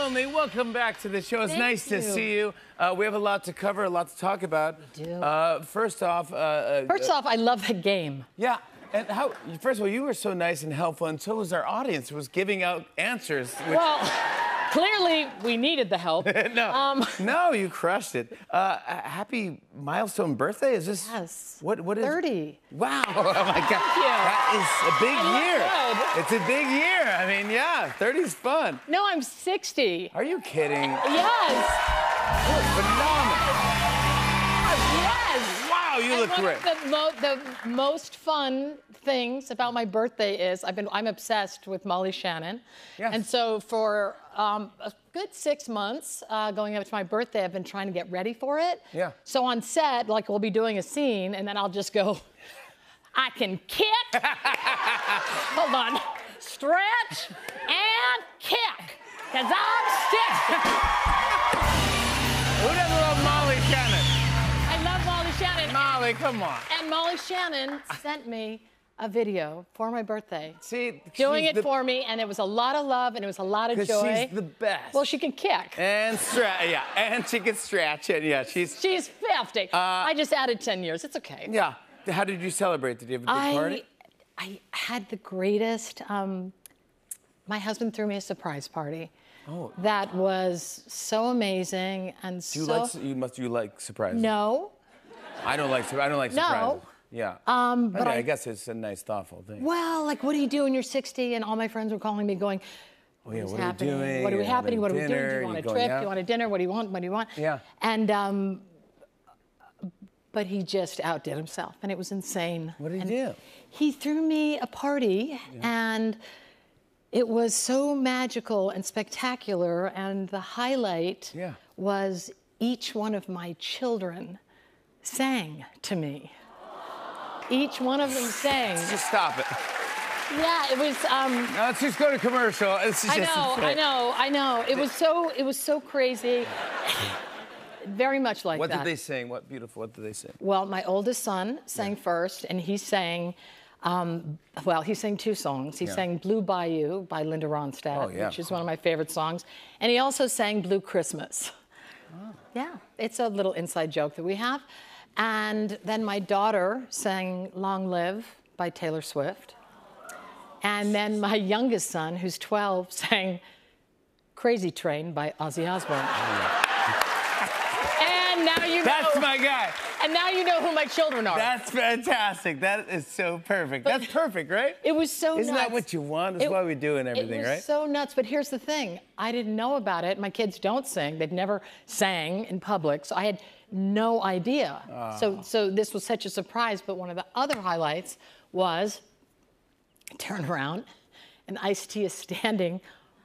only, welcome back to the show. It's nice to see you. We have a lot to cover, a lot to talk about. We do. First off, I love the game. Yeah. And first of all, you were so nice and helpful, and so was our audience, who was giving out answers. Well, clearly we needed the help. No, you crushed it. Happy milestone birthday? Is this? Yes. What is? 30. Wow. Oh my God. Thank you. That is a big year. Good. It's a big year. I mean, yeah, 30's fun. No, I'm 60. Are you kidding? Yes. You're phenomenal. Yes. Wow, you look great. The most fun things about my birthday is I'm obsessed with Molly Shannon. Yes. And so for a good 6 months going up to my birthday, I've been trying to get ready for it. Yeah. So on set, like we'll be doing a scene and then I'll just go, I can kick. Hold on. Stretch and kick. Because I'm stiff. Who doesn't love Molly Shannon? I love Molly Shannon. Molly, come on. And Molly Shannon sent me a video for my birthday. See, doing it for me, and it was a lot of love, and it was a lot of joy. She's the best. Well, she can kick. And yeah, and she can stretch it. Yeah, she's 50. I just added 10 years. It's okay. Yeah. How did you celebrate? Did you have a big party? I had the greatest. My husband threw me a surprise party. Oh. That was so amazing and You like surprises? No. I don't like surprises. No. Yeah. But I guess it's a nice, thoughtful thing. Well, like, what do you do when you're 60? And all my friends were calling me going, oh, yeah, what are you doing? What are we happening? What are we doing? Dinner? Do you want a going trip? out? Do you want a dinner? What do you want? What do you want? Yeah. And, but he just outdid himself, and it was insane. What did he do? He threw me a party, and it was so magical and spectacular, and the highlight was each one of my children sang to me. Each one of them sang. Just stop it. Yeah, it was. Let's just go to commercial. I know. It was so crazy. Very much like that. What did they sing? What did they sing? Well, my oldest son sang first, and he sang. He sang 2 songs. He sang Blue Bayou by Linda Ronstadt, which is one of my favorite songs. And he also sang Blue Christmas. Oh. Yeah, it's a little inside joke that we have. And then my daughter sang Long Live by Taylor Swift. And then my youngest son, who's 12, sang Crazy Train by Ozzy Osbourne. Oh, and now you know. That's my guy. And now you know who my children are. That's fantastic. That is so perfect. That's perfect, right? It was so nuts. Isn't that what you want? That's why we do and everything, right? It was so nuts. But here's the thing. I didn't know about it. My kids don't sing. They've never sang in public. So I had no idea. So this was such a surprise. But one of the other highlights was I turn around and Ice-T is standing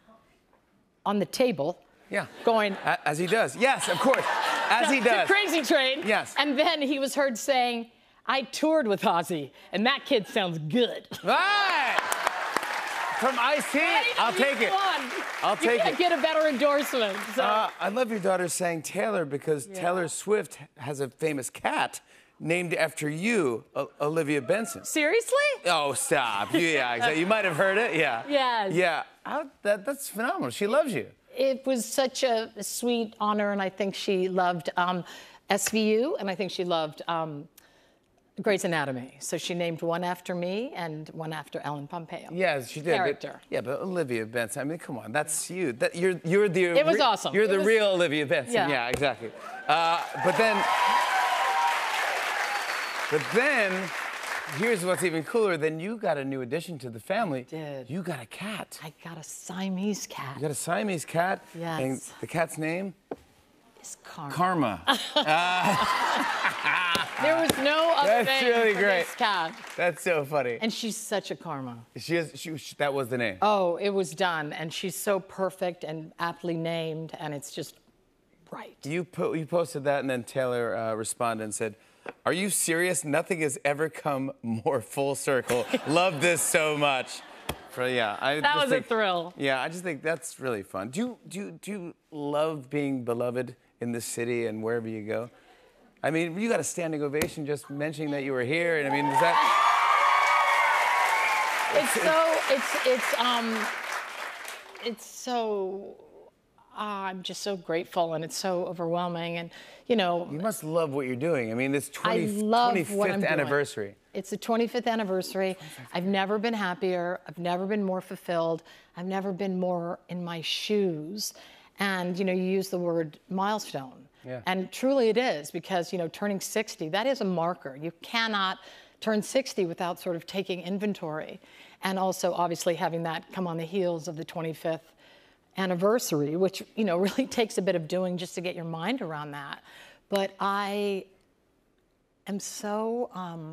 on the table. Yeah. Going. As he does. Yes, of course. As he does. To Crazy Train. Yes. And then he was heard saying, I toured with Ozzy, and that kid sounds good. Right. From Ice-T, I'll take it. I'll take it. You can't get a better endorsement. So. I love your daughter saying Taylor because Taylor Swift has a famous cat named after you, Olivia Benson. Seriously? Oh, stop. You might have heard it. Yeah. Yes. Yeah. That's phenomenal. She loves you. It was such a sweet honor, and I think she loved SVU, and I think she loved Grey's Anatomy. So she named one after me and one after Ellen Pompeo. Yes, she did. Character. But Olivia Benson. I mean, come on, that's you. You're the. It was awesome. You're the real Olivia Benson. Yeah, exactly. But then. Here's what's even cooler. Then you got a new addition to the family. I did. You got a cat. I got a Siamese cat. You got a Siamese cat? Yes. And the cat's name? It's Karma. Karma. There was no other name really for great. this cat. That's so funny. And she's such a Karma. That was the name. Oh, it was done. And she's so perfect and aptly named, and it's just right. You posted that, and then Taylor responded and said, are you serious? Nothing has ever come more full circle. Love this so much. That was a thrill. Yeah, I just think that's really fun. Do you love being beloved in this city and wherever you go? I mean, you got a standing ovation just mentioning that you were here, and I mean, is that? I'm just so grateful, and it's so overwhelming. And, you know. You must love what you're doing. I mean, this 25th anniversary. It's the 25th anniversary. I've never been happier. I've never been more fulfilled. I've never been more in my shoes. And, you know, you use the word milestone. Yeah. And truly it is, because, you know, turning 60, that is a marker. You cannot turn 60 without sort of taking inventory. And also, obviously, having that come on the heels of the 25th anniversary, which, you know, really takes a bit of doing just to get your mind around that. But I am so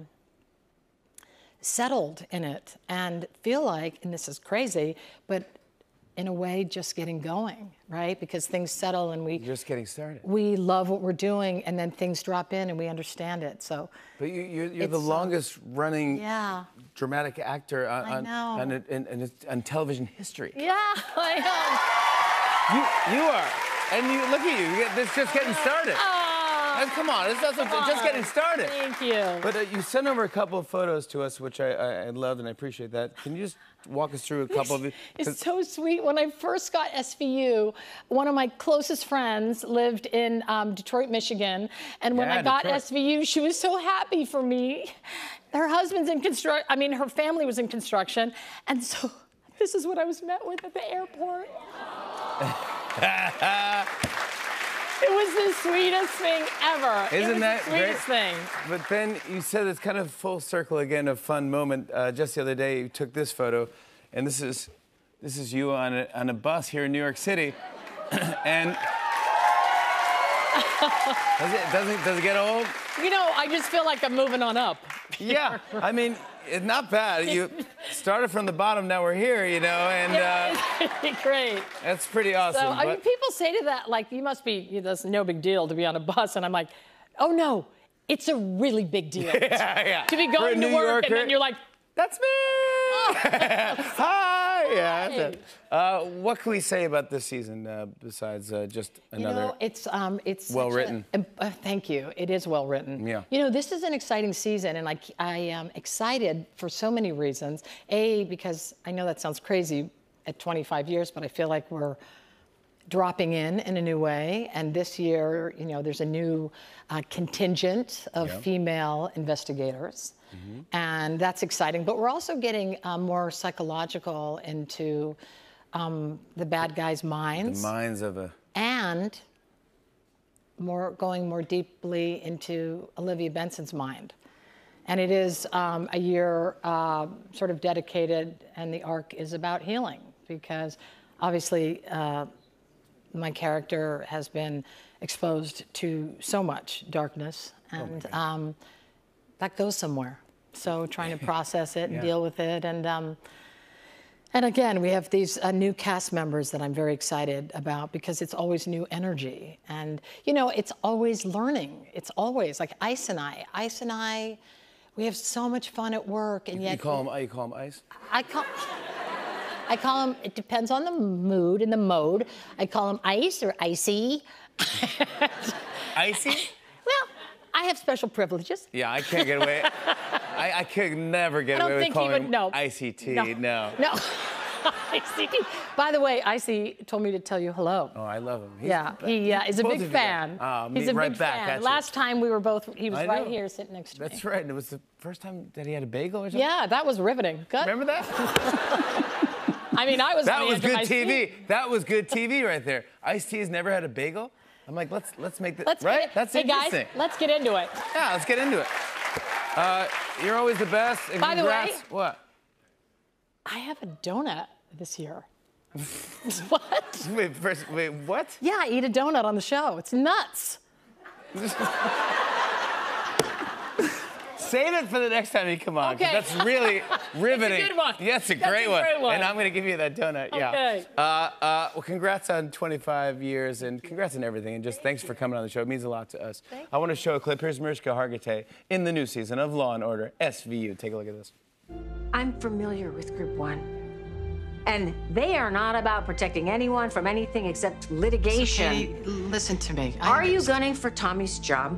settled in it and feel like, and this is crazy, but in a way just getting going, right? Because things settle and You're just getting started. We love what we're doing, and then things drop in and we understand it. So, but you're the longest running dramatic actor on television history. Yeah, I am. You are, and you look at you. This just getting started. Come on, it's just getting started. Thank you. But you sent over a couple of photos to us, which I loved, and I appreciate that. Can you just walk us through a couple of it? It's so sweet. When I first got SVU, one of my closest friends lived in Detroit, Michigan, and when I got SVU, she was so happy for me. Her husband's in construction. I mean, her family was in construction, and so this is what I was met with at the airport. It was the sweetest thing ever. Isn't that the sweetest thing? But then you said it's kind of full circle again, a fun moment. Just the other day, you took this photo, and this is you on a bus here in New York City, and does it get old? You know, I just feel like I'm moving on up. Yeah, I mean, it's not bad. You started from the bottom, now we're here, you know, and it's great. That's pretty awesome. So, I mean, people say to that, like, you must be, that's no big deal to be on a bus, and I'm like, oh no, it's a really big deal. To be going to work, and then you're like, that's me! Hi! Yeah, that's it. What can we say about this season besides just another? You know, it's well written. Thank you. It is well written. Yeah. You know, this is an exciting season, and I am excited for so many reasons. A, because I know that sounds crazy at 25 years, but I feel like we're dropping in a new way. And this year, you know, there's a new contingent of female investigators. Mm-hmm. And that's exciting. But we're also getting more psychological into the bad guys' minds. The minds of a... And going more deeply into Olivia Benson's mind. And it is a year sort of dedicated, and the arc is about healing. Because obviously my character has been exposed to so much darkness. And that goes somewhere. So trying to process it and deal with it. And again, we have these new cast members that I'm very excited about, because it's always new energy. And, you know, it's always learning. It's always like Ice and I, we have so much fun at work. And yet... You call him Ice? I call him, it depends on the mood and the mode. I call him Ice or Icy. Icy? Well, I have special privileges. Yeah, I can't get away. I could never get away with calling him ICT. No. ICT. By the way, Icy told me to tell you hello. Oh, I love him. He is a big fan. He's a big fan. Last time we were both, he was right here sitting next to me. That's right. And it was the first time that he had a bagel or something? Yeah, that was riveting. Good. Remember that? I mean, I was That was good TV. That was good TV right there. Ice-T has never had a bagel. I'm like, let's make this, right? That's interesting. Hey guys, let's get into it. Yeah, let's get into it. You're always the best. And by the way, what? I have a donut this year. What? Wait, what? Yeah, I eat a donut on the show. It's nuts. Save it for the next time you come on. Okay. That's really riveting. It's a good one. Yeah, it's a great one. And I'm going to give you that donut. Okay. Yeah. Well, congrats on 25 years, and congrats on everything. And just thanks for coming on the show. It means a lot to us. I want to show a clip. Here's Mariska Hargitay in the new season of Law & Order SVU. Take a look at this. I'm familiar with Group 1. And they are not about protecting anyone from anything except litigation. Okay, listen to me. Are you gunning for Tommy's job?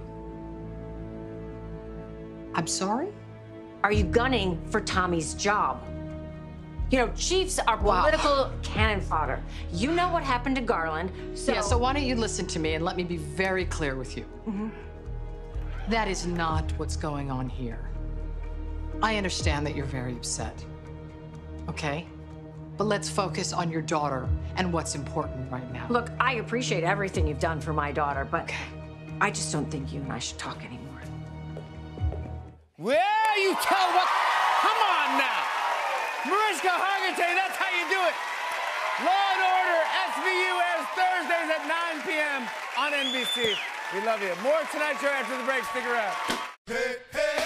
I'm sorry? Are you gunning for Tommy's job? You know, chiefs are political cannon fodder. You know what happened to Garland, so... Yeah, so why don't you listen to me and let me be very clear with you. That is not what's going on here. I understand that you're very upset, okay? But let's focus on your daughter and what's important right now. Look, I appreciate everything you've done for my daughter, but I just don't think you and I should talk anymore. Well, you tell what? Come on now. Mariska Hargitay, that's how you do it. Law and Order, SVU airs Thursdays at 9 p.m. on NBC. We love you. More Tonight Show after the break. Stick around. Hey, hey.